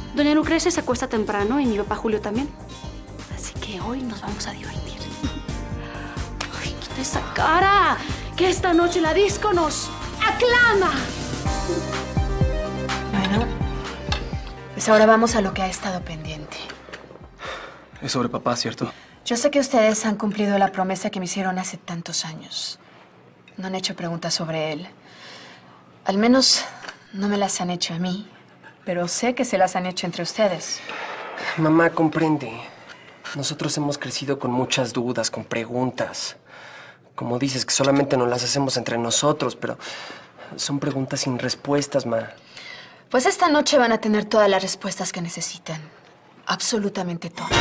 Doña Lucrecia se acuesta temprano y mi papá Julio también. Así que hoy nos vamos a divertir. ¡Ay, quita esa cara! Que esta noche la disco nos aclama. Bueno, pues ahora vamos a lo que ha estado pendiente. Es sobre papá, ¿cierto? Yo sé que ustedes han cumplido la promesa que me hicieron hace tantos años. No han hecho preguntas sobre él. Al menos no me las han hecho a mí, pero sé que se las han hecho entre ustedes. Mamá, comprende. Nosotros hemos crecido con muchas dudas, con preguntas. Como dices, que solamente nos las hacemos entre nosotros, pero son preguntas sin respuestas, ma. Pues esta noche van a tener todas las respuestas que necesitan. Absolutamente todas.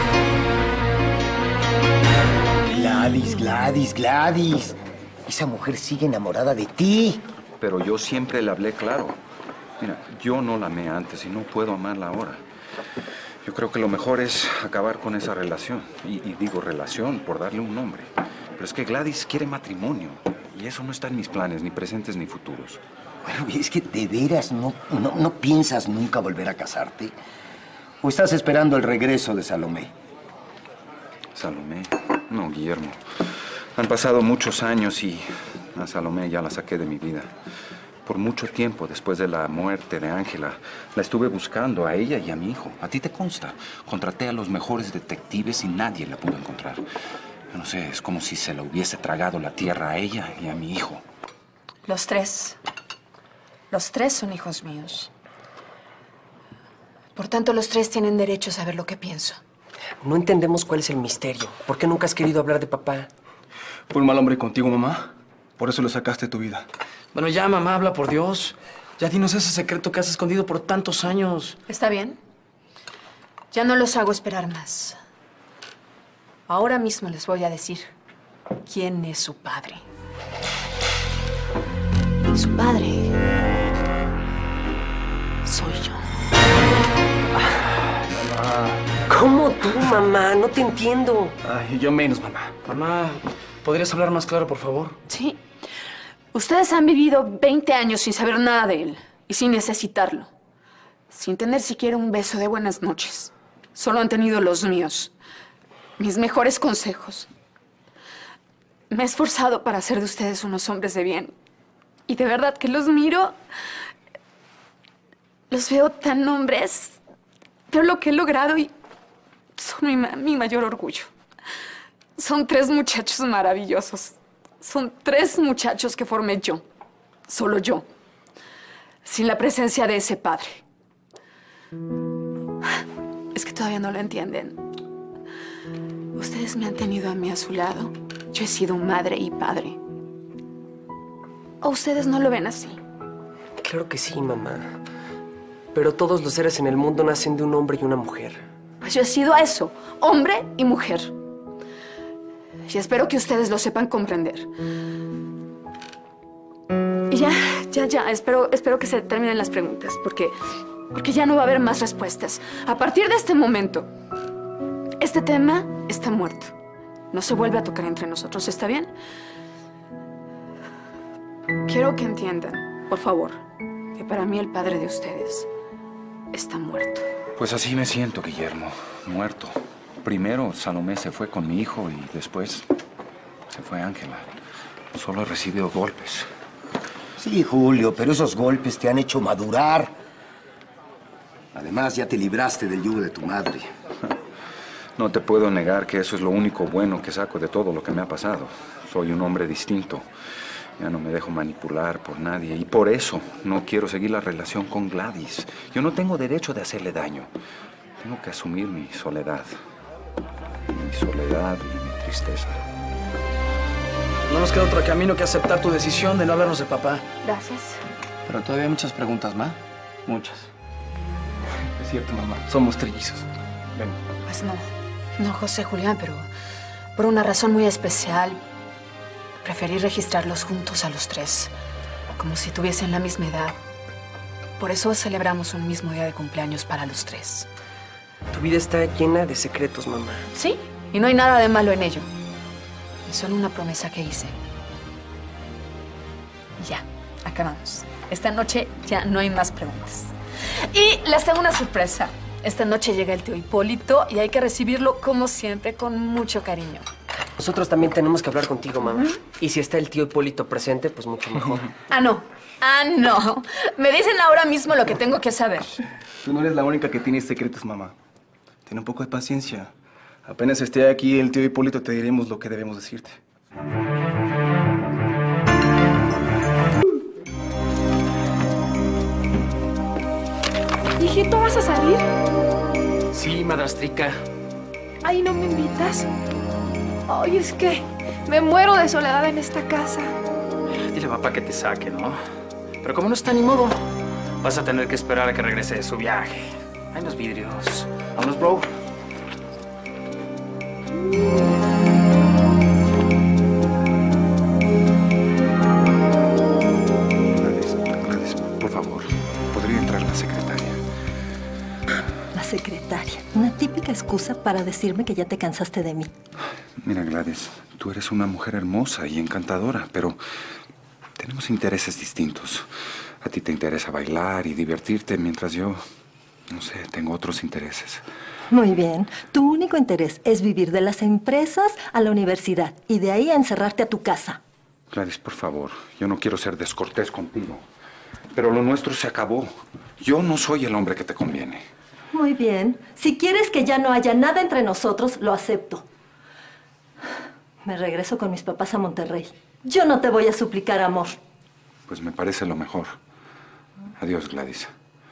Gladys. Esa mujer sigue enamorada de ti. Pero yo siempre le hablé claro. Mira, yo no la amé antes y no puedo amarla ahora. Yo creo que lo mejor es acabar con esa relación. Y digo relación por darle un nombre. Pero es que Gladys quiere matrimonio. Y eso no está en mis planes, ni presentes ni futuros. Bueno, es que de veras no piensas nunca volver a casarte. ¿O estás esperando el regreso de Salomé? ¿Salomé? No, Guillermo. Han pasado muchos años y a Salomé ya la saqué de mi vida. Por mucho tiempo, después de la muerte de Ángela, la estuve buscando a ella y a mi hijo. A ti te consta. Contraté a los mejores detectives y nadie la pudo encontrar. Yo no sé, es como si se la hubiese tragado la tierra a ella y a mi hijo. Los tres. Los tres son hijos míos. Por tanto, los tres tienen derecho a saber lo que pienso. No entendemos cuál es el misterio. ¿Por qué nunca has querido hablar de papá? Fue un mal hombre contigo, mamá. Por eso lo sacaste de tu vida. Bueno, ya, mamá, habla por Dios. Ya dinos ese secreto que has escondido por tantos años. ¿Está bien? Ya no los hago esperar más. Ahora mismo les voy a decir quién es su padre. Su padre soy yo. ¿Cómo tú, mamá? No te entiendo. Ay, yo menos, mamá. Mamá, ¿podrías hablar más claro, por favor? Sí. Ustedes han vivido 20 años sin saber nada de él y sin necesitarlo. Sin tener siquiera un beso de buenas noches. Solo han tenido los míos. Mis mejores consejos. Me he esforzado para hacer de ustedes unos hombres de bien. Y de verdad que los miro. Los veo tan hombres. Veo lo que he logrado y son mi mayor orgullo. Son 3 muchachos maravillosos. Son 3 muchachos que formé yo. Solo yo. Sin la presencia de ese padre. Es que todavía no lo entienden. Ustedes me han tenido a mí a su lado. Yo he sido madre y padre. ¿O ustedes no lo ven así? Claro que sí, mamá. Pero todos los seres en el mundo nacen de un hombre y una mujer. Pues yo he sido eso, hombre y mujer. Y espero que ustedes lo sepan comprender. Y ya, espero que se terminen las preguntas, porque ya no va a haber más respuestas. A partir de este momento, este tema está muerto. No se vuelve a tocar entre nosotros, ¿está bien? Quiero que entiendan, por favor, que para mí el padre de ustedes está muerto. Pues así me siento, Guillermo. Muerto. Primero Salomé se fue con mi hijo y después se fue Ángela. Solo he recibido golpes. Sí, Julio, pero esos golpes te han hecho madurar. Además, ya te libraste del yugo de tu madre. No te puedo negar que eso es lo único bueno que saco de todo lo que me ha pasado. Soy un hombre distinto. Ya no me dejo manipular por nadie. Y por eso no quiero seguir la relación con Gladys. Yo no tengo derecho de hacerle daño. Tengo que asumir mi soledad. Mi soledad y mi tristeza. No nos queda otro camino que aceptar tu decisión de no hablarnos de papá. Gracias. Pero todavía hay muchas preguntas, ¿ma? Muchas. Es cierto, mamá. Somos trillizos. Ven. Pues no, José Julián, pero por una razón muy especial, preferí registrarlos juntos a los 3, como si tuviesen la misma edad. Por eso celebramos un mismo día de cumpleaños para los 3. Tu vida está llena de secretos, mamá. Sí, y no hay nada de malo en ello. Es solo una promesa que hice. Y ya, acabamos. Esta noche ya no hay más preguntas. Y les tengo una sorpresa. Esta noche llega el tío Hipólito y hay que recibirlo, como siempre, con mucho cariño. Nosotros también tenemos que hablar contigo, mamá. Y si está el tío Hipólito presente, pues mucho mejor. Ah, no. Ah, no. Me dicen ahora mismo lo que tengo que saber. Tú no eres la única que tiene secretos, mamá. Ten un poco de paciencia. Apenas esté aquí el tío Hipólito, te diremos lo que debemos decirte. Hijito, ¿vas a salir? Sí, madrastrica. Ay, ¿no me invitas? Ay, es que me muero de soledad en esta casa. Dile a papá que te saque, ¿no? Pero como no está ni modo, vas a tener que esperar a que regrese de su viaje. Hay los vidrios. Vámonos, bro. Gladys, por favor, ¿podría entrar la secretaria? La secretaria. Una típica excusa para decirme que ya te cansaste de mí. Mira, Gladys, tú eres una mujer hermosa y encantadora, pero tenemos intereses distintos. A ti te interesa bailar y divertirte, mientras yo, no sé, tengo otros intereses. Muy bien. Tu único interés es vivir de las empresas a la universidad y de ahí a encerrarte a tu casa. Gladys, por favor, yo no quiero ser descortés contigo, pero lo nuestro se acabó. Yo no soy el hombre que te conviene. Muy bien. Si quieres que ya no haya nada entre nosotros, lo acepto. Me regreso con mis papás a Monterrey. Yo no te voy a suplicar amor. Pues me parece lo mejor. Adiós, Gladys.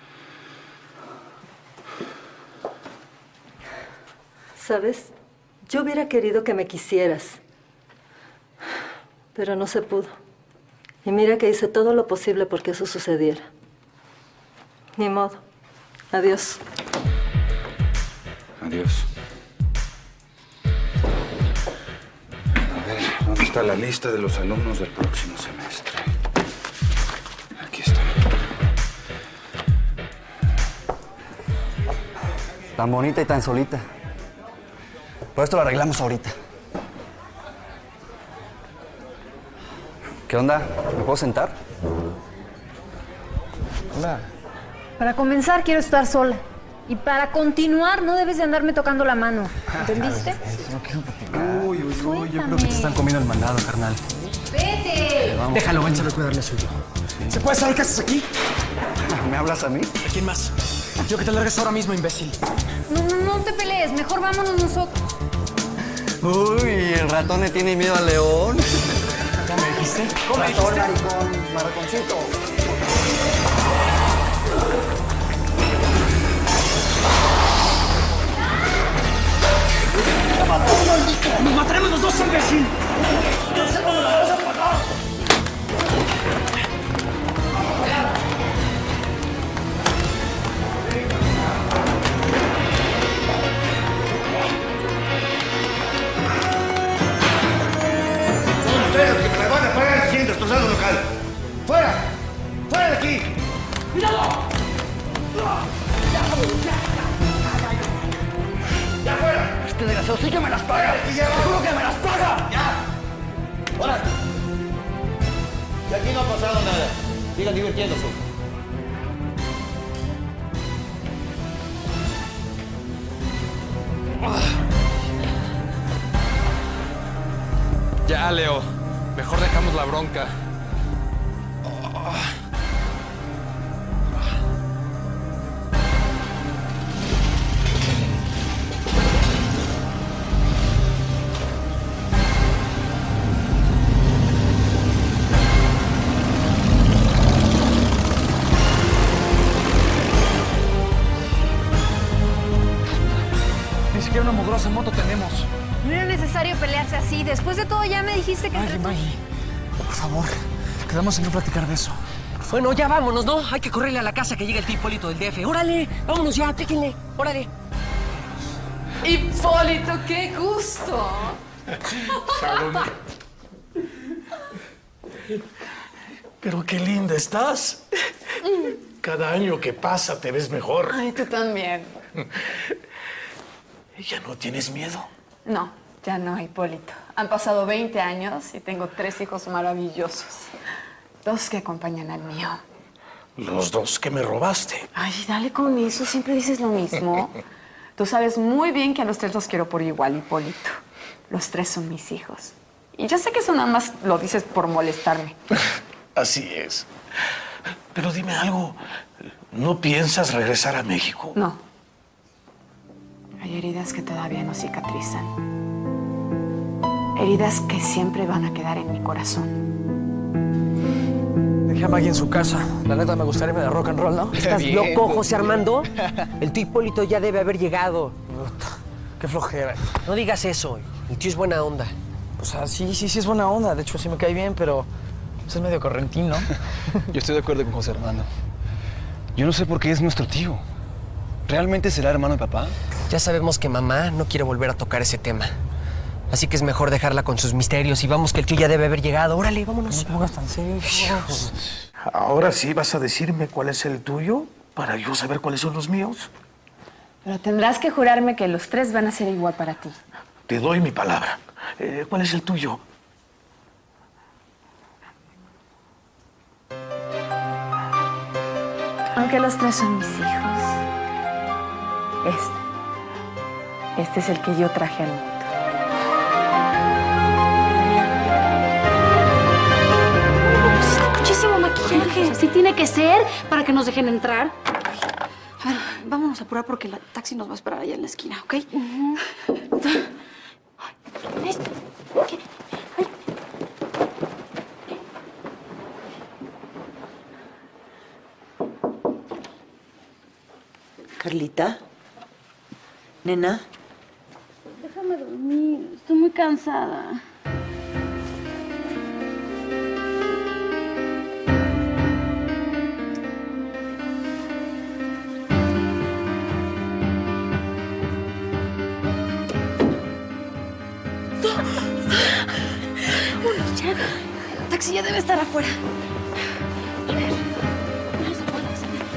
¿Sabes? Yo hubiera querido que me quisieras. Pero no se pudo. Y mira que hice todo lo posible porque eso sucediera. Ni modo. Adiós. Adiós. A ver, ¿dónde está la lista de los alumnos del próximo semestre? Aquí está. Tan bonita y tan solita. Por esto lo arreglamos ahorita. ¿Qué onda? ¿Me puedo sentar? Hola. Para comenzar, quiero estar sola. Y para continuar, no debes de andarme tocando la mano. ¿Entendiste? No quiero platicar. Uy, yo creo que te están comiendo el mandado, carnal. ¡Vete! Déjalo, vánselo a cuidarle suyo. ¿Se puede saber qué haces aquí? ¿Me hablas a mí? ¿A quién más? Yo que te largues ahora mismo, imbécil. No te pelees. Mejor vámonos nosotros. Uy, el ratón le tiene miedo al león. ¿Cómo me dijiste? ¿Cómo me Ratón, dijiste? maricón, marraconcito. ¡Nos mataremos los dos, imbécil! Son ustedes los que me la van a pagar si siguen destrozando el local. ¡Fuera! ¡Fuera de aquí! ¡Ya fuera! Este desgraciado sí que me las paga. ¡Seguro que me las paga! ¡Ya! ¡Hola! Y aquí no ha pasado nada. Sigan divirtiéndose. Ya, Leo. Mejor dejamos la bronca. Ni siquiera una mugrosa moto tenemos. No era necesario pelearse así. Después de todo, ya me dijiste que... Maggie, por favor, quedamos en no platicar de eso. Bueno, ya vámonos, ¿no? Hay que correrle a la casa que llega el tío Hipólito del DF. ¡Órale! ¡Vámonos ya! ¡Píquenle! ¡Órale! Hipólito, qué gusto. Salomé. Pero qué linda estás. Cada año que pasa te ves mejor. Ay, tú también. ¿Y ya no tienes miedo? No, ya no, Hipólito. Han pasado 20 años y tengo 3 hijos maravillosos. 2 que acompañan al mío. Los dos que me robaste. Ay, dale con eso. Siempre dices lo mismo. Tú sabes muy bien que a los tres los quiero por igual, Hipólito. Los tres son mis hijos. Y yo sé que eso nada más lo dices por molestarme. Así es. Pero dime algo. ¿No piensas regresar a México? No. Hay heridas que todavía no cicatrizan. Heridas que siempre van a quedar en mi corazón. Dejé a Maggie en su casa. La neta, me gustaría irme de rock and roll, ¿no? ¿Estás loco, José Armando? El tío Hipólito ya debe haber llegado. Qué flojera. No digas eso. El tío es buena onda. O sea, sí es buena onda. De hecho, sí me cae bien, pero es medio correntín, ¿no? Yo estoy de acuerdo con José Armando. Yo no sé por qué es nuestro tío. ¿Realmente será hermano de papá? Ya sabemos que mamá no quiere volver a tocar ese tema. Así que es mejor dejarla con sus misterios y vamos que el tío ya debe haber llegado. Órale, vámonos. No te pongas tan serio. ¿Ahora sí vas a decirme cuál es el tuyo para yo saber cuáles son los míos? Pero tendrás que jurarme que los tres van a ser igual para ti. Te doy mi palabra. ¿Cuál es el tuyo? Aunque los tres son mis hijos. Este es el que yo traje al mundo. Muchísimo maquillaje. Así tiene que ser para que nos dejen entrar. A ver, vámonos a apurar porque el taxi nos va a esperar allá en la esquina, ¿ok? Carlita, nena. Déjame dormir. Estoy muy cansada. Vámonos ya. El taxi ya debe estar afuera. A ver. Vamos afuera.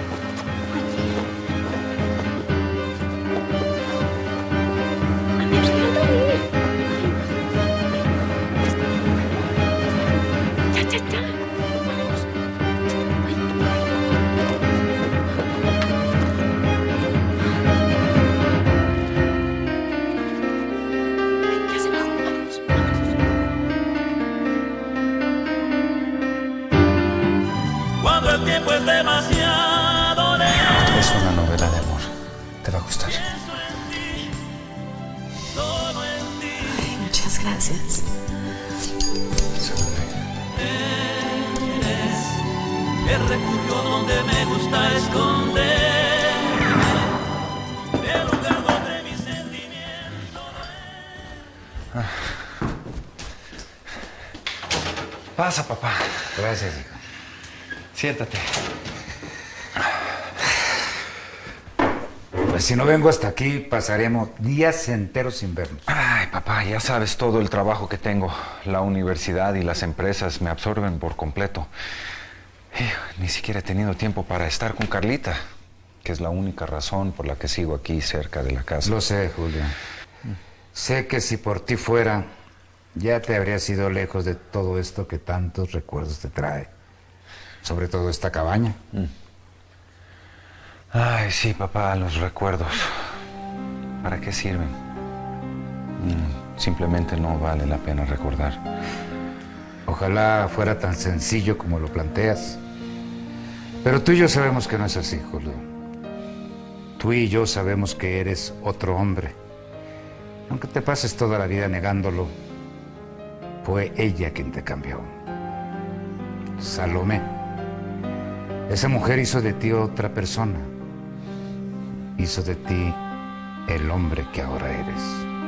Cuando el tiempo es demasiado lejos. Es una novela de amor. Te va a gustar. Ay, muchas gracias. Eres el refugio donde me gusta esconder. El lugar donde mis sentimientos. Pasa, papá. Gracias, hijo. Siéntate. Pues si no vengo hasta aquí, pasaremos días enteros sin vernos. Ay, papá, ya sabes todo el trabajo que tengo. La universidad y las empresas me absorben por completo. Ni siquiera he tenido tiempo para estar con Carlita, que es la única razón por la que sigo aquí cerca de la casa. Lo sé, Julio. Sé que si por ti fuera, ya te habrías ido lejos de todo esto que tantos recuerdos te trae. Sobre todo esta cabaña. Ay, sí, papá, los recuerdos. ¿Para qué sirven? Simplemente no vale la pena recordar. Ojalá fuera tan sencillo como lo planteas. Pero tú y yo sabemos que no es así, Julio. Tú y yo sabemos que eres otro hombre. Aunque te pases toda la vida negándolo, fue ella quien te cambió. Salomé. Esa mujer hizo de ti otra persona. Hizo de ti el hombre que ahora eres.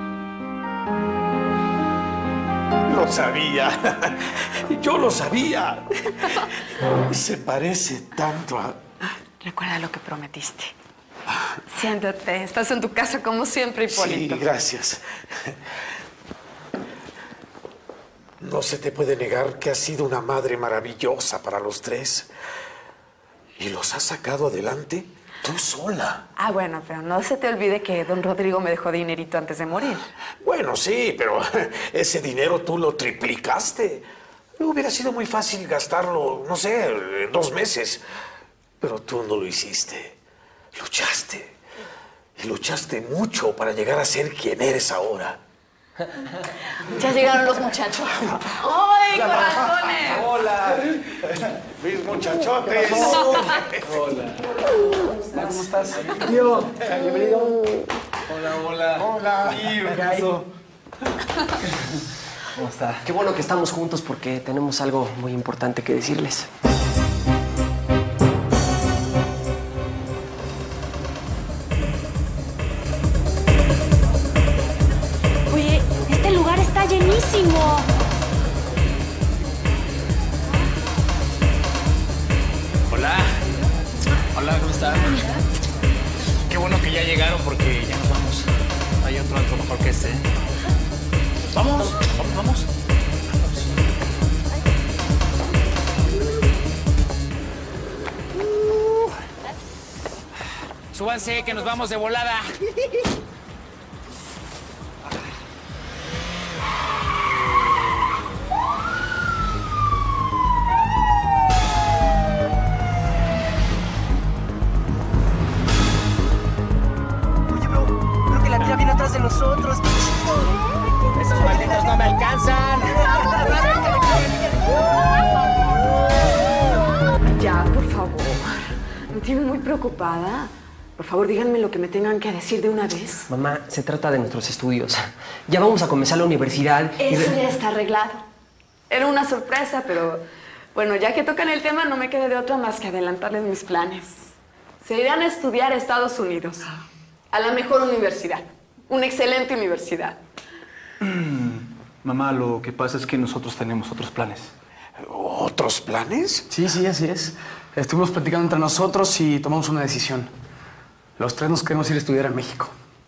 Lo sabía. Yo lo sabía. Se parece tanto a... Recuerda lo que prometiste. Siéntate. Estás en tu casa como siempre, Hipólito. Sí, gracias. No se te puede negar que has sido una madre maravillosa para los tres. ¿Y los has sacado adelante tú sola? Ah, bueno, pero no se te olvide que don Rodrigo me dejó dinerito antes de morir. Bueno, sí, pero ese dinero tú lo triplicaste. Hubiera sido muy fácil gastarlo, no sé, en 2 meses. Pero tú no lo hiciste. Luchaste. Y luchaste mucho para llegar a ser quien eres ahora. Ya llegaron los muchachos. ¡Ay, corazones! ¡Hola! ¡Mis muchachotes! Hola. ¿Cómo estás? Tío, bienvenido. Hola. Tío, ¿qué pasó? ¿Cómo está? Qué bueno que estamos juntos porque tenemos algo muy importante que decirles. Oye, este lugar está llenísimo. Hola. Hola, ¿cómo están? Qué bueno que ya llegaron porque ya nos vamos. Hay otro antro mejor que este. Vamos. Súbanse, que nos vamos de volada. Creo que la tía viene atrás de nosotros. ¡Qué chido! Esos malditos no me alcanzan. Ya, por favor. Me tienen muy preocupada. Por favor, díganme lo que me tengan que decir de una vez. Mamá, se trata de nuestros estudios. Ya vamos a comenzar la universidad. Eso ya está arreglado. Era una sorpresa, pero bueno, ya que tocan el tema, no me queda de otra más que adelantarles mis planes. Se irán a estudiar a Estados Unidos, a la mejor universidad, una excelente universidad. Mamá, lo que pasa es que nosotros tenemos otros planes. ¿Otros planes? Sí, así es. Estuvimos platicando entre nosotros y tomamos una decisión. Los tres nos queremos ir a estudiar a México.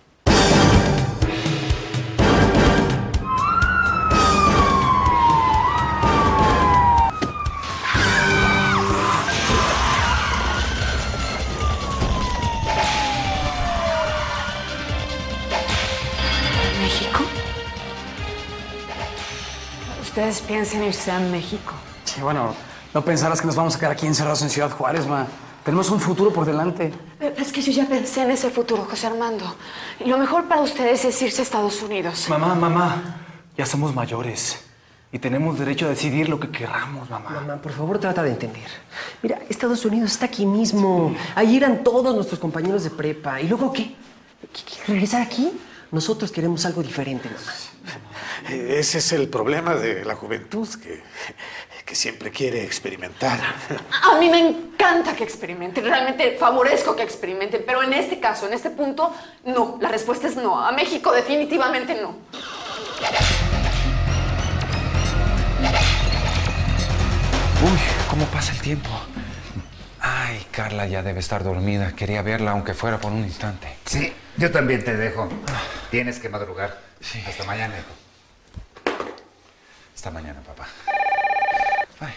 ¿México? ¿Ustedes piensan irse a México? Sí, bueno, no pensarás que nos vamos a quedar aquí encerrados en Ciudad Juárez, ma. Tenemos un futuro por delante. Es que yo ya pensé en ese futuro, José Armando. Y lo mejor para ustedes es irse a Estados Unidos. Mamá, ya somos mayores y tenemos derecho a decidir lo que queramos, mamá. Mamá, por favor, trata de entender. Mira, Estados Unidos está aquí mismo. Ahí eran todos nuestros compañeros de prepa. ¿Y luego qué? ¿Regresar aquí? Nosotros queremos algo diferente, mamá. Ese es el problema de la juventud, que siempre quiere experimentar. A mí me encanta que experimenten. Realmente favorezco que experimenten. Pero en este caso, en este punto, no. La respuesta es no. A México definitivamente no. Uy, ¿cómo pasa el tiempo? Ay, Carla ya debe estar dormida. Quería verla, aunque fuera por un instante. Sí, yo también te dejo. Tienes que madrugar. Sí. Hasta mañana, hijo. Hasta mañana, papá. Ay.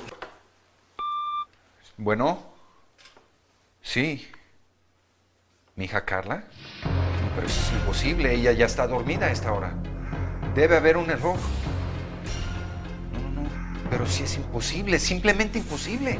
Bueno. Sí. ¿Mi hija Carla? No, pero eso es imposible. Ella ya está dormida a esta hora. Debe haber un error. No. Pero sí es imposible. Simplemente imposible.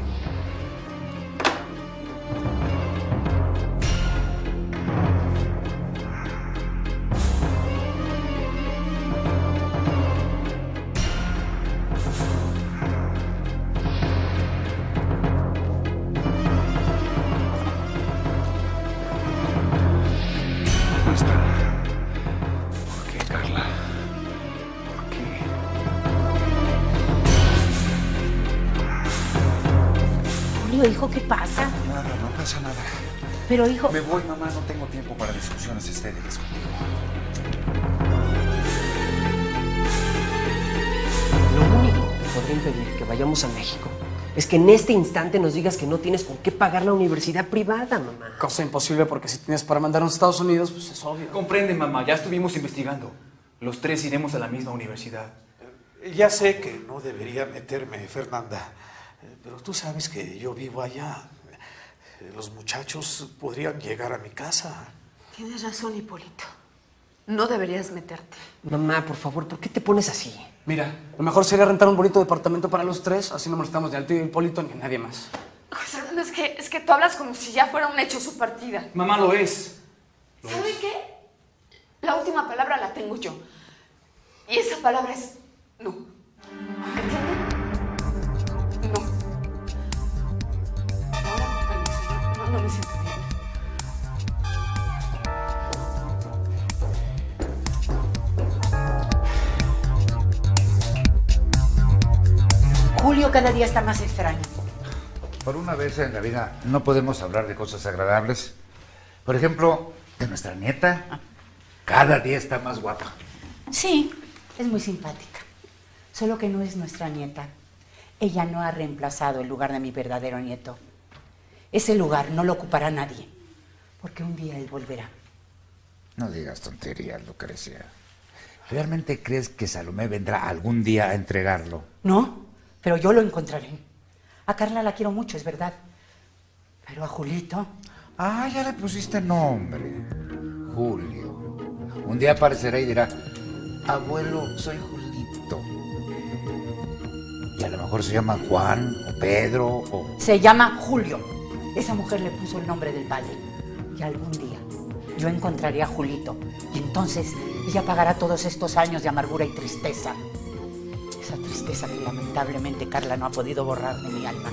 Hijo, ¿qué pasa? Nada, no pasa nada. Pero, hijo... Me voy, mamá. No tengo tiempo para discusiones estériles contigo. Lo único que podría impedir que vayamos a México es que en este instante nos digas que no tienes con qué pagar la universidad privada, mamá. Cosa imposible porque si tienes para mandarnos a Estados Unidos, pues es obvio. Comprende, mamá. Ya estuvimos investigando. Los tres iremos a la misma universidad. Ya sé que no debería meterme, Fernanda. Pero tú sabes que yo vivo allá. Los muchachos podrían llegar a mi casa. Tienes razón, Hipólito. No deberías meterte. Mamá, por favor, ¿por qué te pones así? Mira, lo mejor sería rentar un bonito departamento para los tres, así no molestamos ni al tío Hipólito ni a nadie más. José, Fernando, es que tú hablas como si ya fuera un hecho su partida. Mamá, lo es. ¿Sabe qué? La última palabra la tengo yo. Y esa palabra es no. ¿Entiende? No. Ahora, no me siento bien. Julio cada día está más extraño. Por una vez en la vida no podemos hablar de cosas agradables. Por ejemplo, de nuestra nieta. Cada día está más guapa. Sí, es muy simpática. Solo que no es nuestra nieta. Ella no ha reemplazado el lugar de mi verdadero nieto. Ese lugar no lo ocupará nadie, porque un día él volverá. No digas tonterías, Lucrecia. ¿Realmente crees que Salomé vendrá algún día a entregarlo? No, pero yo lo encontraré. A Carla la quiero mucho, es verdad. Pero a Julito... Ah, ya le pusiste nombre. Julio. Un día aparecerá y dirá, abuelo, soy Julito. Y a lo mejor se llama Juan o Pedro o... Se llama Julio. Esa mujer le puso el nombre del padre. Y algún día yo encontraré a Julito. Y entonces ella pagará todos estos años de amargura y tristeza. Esa tristeza que lamentablemente Carla no ha podido borrar de mi alma.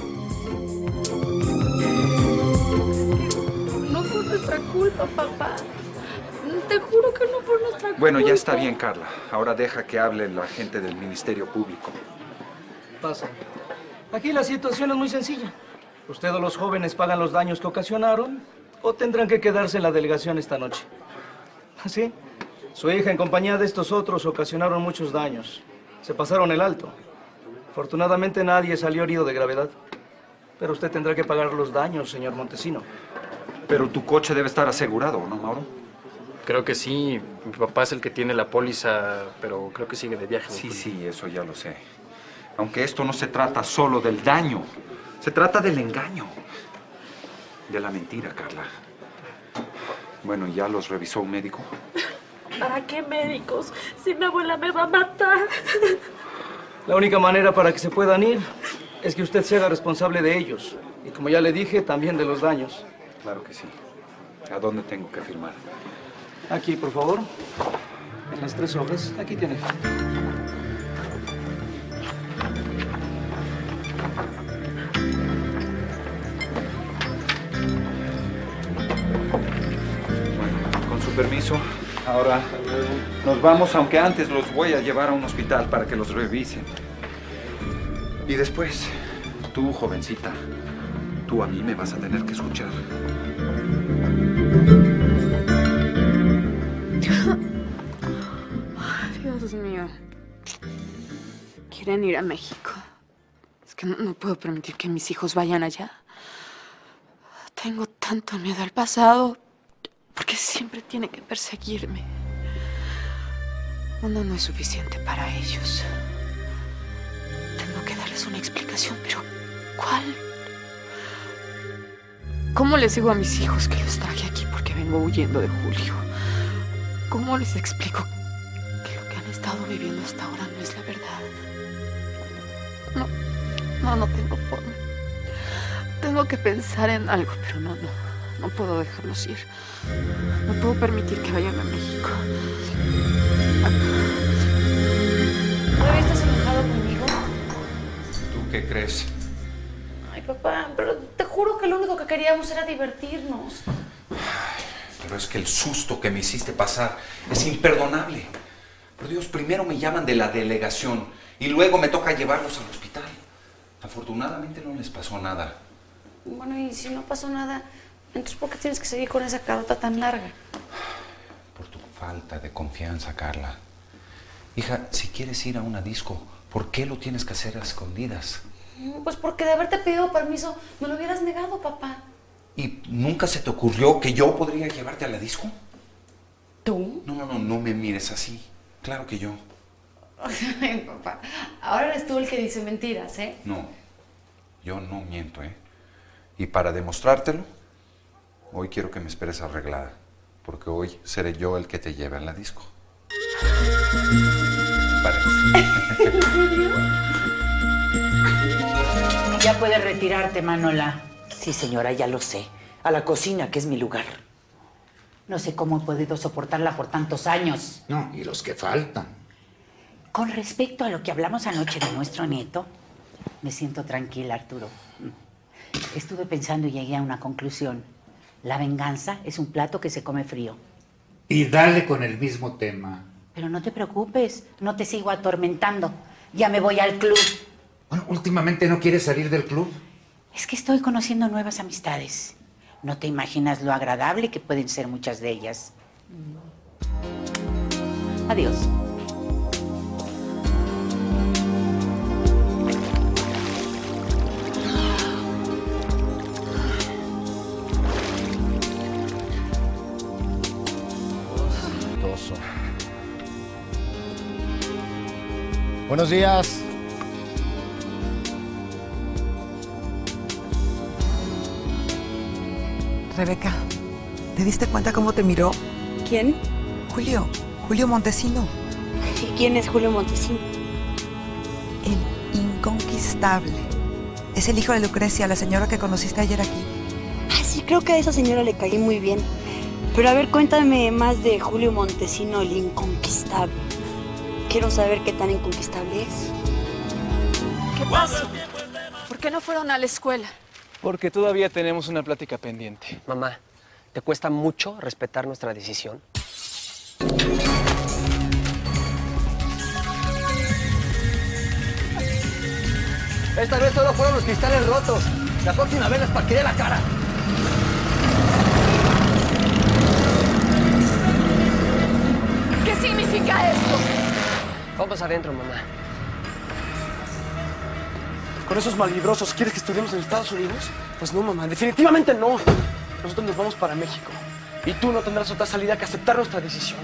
No fue nuestra culpa, papá. Te juro que no fue nuestra culpa. Bueno, ya está bien, Carla. Ahora deja que hable la gente del Ministerio Público. Pasa. Aquí la situación es muy sencilla. Usted o los jóvenes pagan los daños que ocasionaron o tendrán que quedarse en la delegación esta noche. ¿Sí? Su hija en compañía de estos otros ocasionaron muchos daños. Se pasaron el alto. Afortunadamente nadie salió herido de gravedad. Pero usted tendrá que pagar los daños, señor Montesino. Pero tu coche debe estar asegurado, ¿no, Mauro? Creo que sí. Mi papá es el que tiene la póliza, pero creo que sigue de viaje. Sí, eso ya lo sé. Aunque esto no se trata solo del daño. Se trata del engaño. De la mentira, Carla. Bueno, ¿ya los revisó un médico? ¿Para qué médicos? Si mi abuela me va a matar. La única manera para que se puedan ir es que usted se haga responsable de ellos. Y como ya le dije, también de los daños. Claro que sí. ¿A dónde tengo que firmar? Aquí, por favor. En las 3 hojas. Aquí tiene. Bueno, con su permiso, ahora nos vamos, aunque antes los voy a llevar a un hospital para que los revisen. Y después, tú, jovencita, tú a mí me vas a tener que escuchar. Dios mío. Quieren ir a México. Es que no puedo permitir que mis hijos vayan allá. Tengo tanto miedo al pasado, porque siempre tiene que perseguirme. Uno no es suficiente para ellos. Tengo que darles una explicación, pero ¿cuál? ¿Cómo les digo a mis hijos que los traje aquí porque vengo huyendo de Julio? ¿Cómo les explico que lo que han estado viviendo hasta ahora no es la verdad? No tengo forma. Tengo que pensar en algo, pero no puedo dejarlos ir. No puedo permitir que vayan a México. ¿Todavía estás enojado conmigo? ¿Tú qué crees? Ay, papá, pero te juro que lo único que queríamos era divertirnos. Pero es que el susto que me hiciste pasar es imperdonable. Por Dios, primero me llaman de la delegación y luego me toca llevarlos al hospital. Afortunadamente no les pasó nada. Bueno, y si no pasó nada, entonces ¿por qué tienes que seguir con esa carota tan larga? Por tu falta de confianza, Carla. Hija, si quieres ir a una disco, ¿por qué lo tienes que hacer a escondidas? Pues porque de haberte pedido permiso me lo hubieras negado, papá. ¿Y nunca se te ocurrió que yo podría llevarte a la disco? ¿Tú? No me mires así. Claro que yo. Ay, papá, ahora eres tú el que dice mentiras, ¿eh? No, yo no miento, ¿eh? Y para demostrártelo, hoy quiero que me esperes arreglada, porque hoy seré yo el que te lleve a la disco. Ya puedes retirarte, Manola. Sí, señora, ya lo sé. A la cocina, que es mi lugar. No sé cómo he podido soportarla por tantos años. No, y los que faltan. Con respecto a lo que hablamos anoche de nuestro nieto, me siento tranquila, Arturo. Estuve pensando y llegué a una conclusión. La venganza es un plato que se come frío. Y dale con el mismo tema. Pero no te preocupes, no te sigo atormentando. Ya me voy al club. Bueno, últimamente no quieres salir del club. Es que estoy conociendo nuevas amistades. No te imaginas lo agradable que pueden ser muchas de ellas. Adiós. Buenos días. Rebeca, ¿te diste cuenta cómo te miró? ¿Quién? Julio Montesino. ¿Y quién es Julio Montesino? El inconquistable. Es el hijo de Lucrecia, la señora que conociste ayer aquí. Ah, sí, creo que a esa señora le caí muy bien. Pero a ver, cuéntame más de Julio Montesino, el inconquistable. Quiero saber qué tan inconquistable es. ¿Qué pasa? ¿Por qué no fueron a la escuela? Porque todavía tenemos una plática pendiente. Mamá, ¿te cuesta mucho respetar nuestra decisión? Esta vez solo fueron los cristales rotos. La próxima vez les partiré la cara. ¿Qué significa esto? Vamos adentro, mamá. ¿Con esos malvibrosos quieres que estudiemos en Estados Unidos? Pues no, mamá, definitivamente no. Nosotros nos vamos para México. Y tú no tendrás otra salida que aceptar nuestra decisión.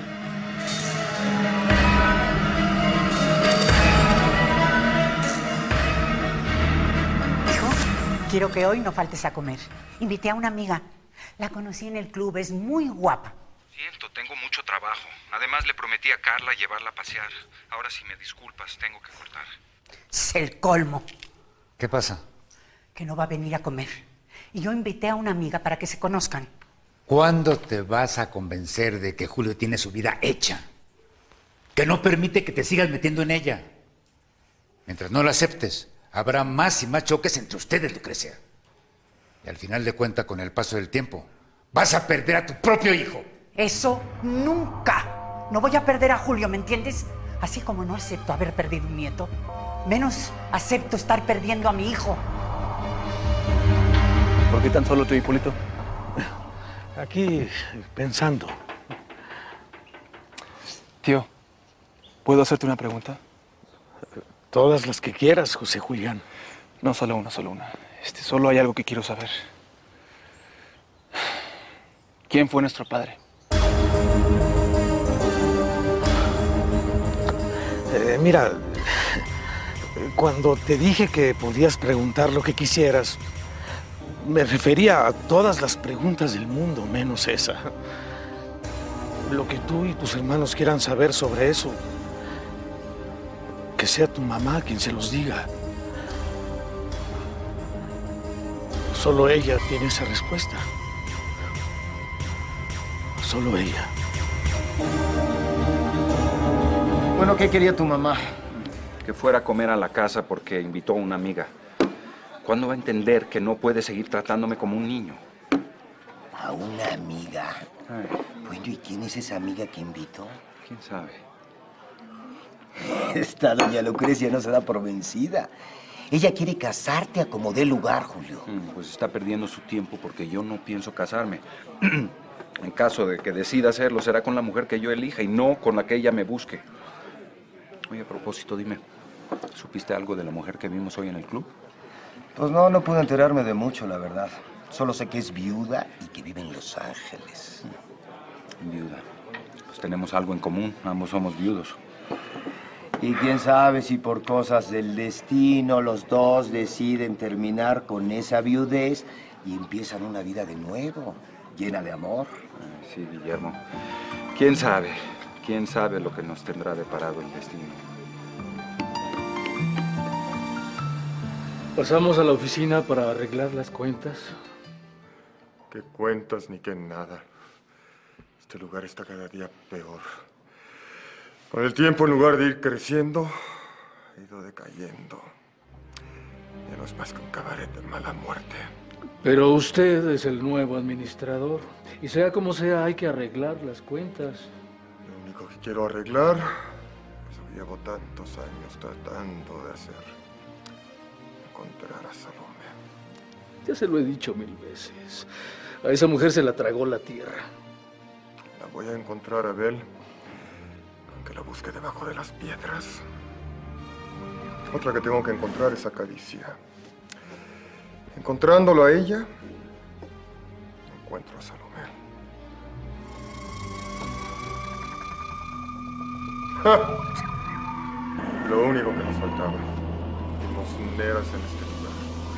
Hijo, quiero que hoy no faltes a comer. Invité a una amiga. La conocí en el club, es muy guapa. Siento, tengo mucho trabajo. Además, le prometí a Carla llevarla a pasear. Ahora, si me disculpas, tengo que cortar. Es el colmo. ¿Qué pasa? Que no va a venir a comer. Y yo invité a una amiga para que se conozcan. ¿Cuándo te vas a convencer de que Julio tiene su vida hecha? Que no permite que te sigas metiendo en ella. Mientras no la aceptes, habrá más y más choques entre ustedes, Lucrecia. Y al final de cuentas, con el paso del tiempo, vas a perder a tu propio hijo. Eso nunca. No voy a perder a Julio, ¿me entiendes? Así como no acepto haber perdido un nieto, menos acepto estar perdiendo a mi hijo. ¿Por qué tan solo tú, Hipólito? Aquí, pensando. Tío, ¿puedo hacerte una pregunta? Todas las que quieras, José Julián. No, solo una. Solo hay algo que quiero saber. ¿Quién fue nuestro padre? Mira, cuando te dije que podías preguntar lo que quisieras, me refería a todas las preguntas del mundo, menos esa. Lo que tú y tus hermanos quieran saber sobre eso, que sea tu mamá quien se los diga. Solo ella tiene esa respuesta. Solo ella. Bueno, ¿qué quería tu mamá? Que fuera a comer a la casa porque invitó a una amiga. ¿Cuándo va a entender que no puede seguir tratándome como un niño? ¿A una amiga? Bueno, ¿y quién es esa amiga que invitó? ¿Quién sabe? Esta doña Lucrecia no se da por vencida. Ella quiere casarte a como dé lugar, Julio. Pues está perdiendo su tiempo porque yo no pienso casarme. En caso de que decida hacerlo, será con la mujer que yo elija y no con la que ella me busque. Oye, a propósito, dime, ¿supiste algo de la mujer que vimos hoy en el club? Pues no pude enterarme de mucho, la verdad. Solo sé que es viuda y que vive en Los Ángeles. Viuda. Pues tenemos algo en común, ambos somos viudos. Y quién sabe si por cosas del destino los dos deciden terminar con esa viudez y empiezan una vida de nuevo, llena de amor. Sí, Guillermo. ¿Quién sabe? ¿Quién sabe lo que nos tendrá deparado el destino? Pasamos a la oficina para arreglar las cuentas. ¿Qué cuentas ni qué nada? Este lugar está cada día peor. Con el tiempo, en lugar de ir creciendo, ha ido decayendo. Ya no es más que un cabaret de mala muerte. Pero usted es el nuevo administrador. Y sea como sea, hay que arreglar las cuentas. Lo único que quiero arreglar es lo que llevo tantos años tratando de hacer. Encontrar a Salomé. Ya se lo he dicho 1000 veces. A esa mujer se la tragó la tierra. La voy a encontrar, Abel. Aunque la busque debajo de las piedras. Otra que tengo que encontrar es a Caricia. Encontrándolo a ella, encuentro a Salomé. ¡Ja! Lo único que nos faltaba. Limosneras en este lugar.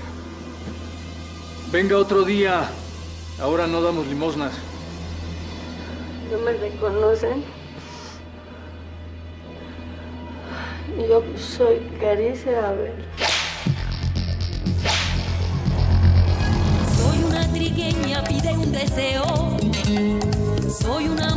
Venga otro día. Ahora no damos limosnas. ¿No me reconocen? Yo soy Caricia Abel. Soy una trigueña, pide un deseo. Soy una